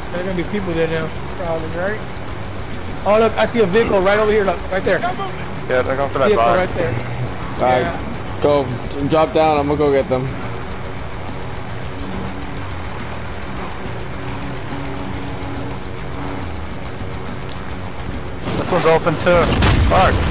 There's gonna be people there now, probably, right? Oh look, I see a vehicle right over here, look, right there. Yeah, they're going for that Vehicle bar. right there. Alright, Yeah. go. Drop down, I'm gonna go get them. This one's open too. Fuck.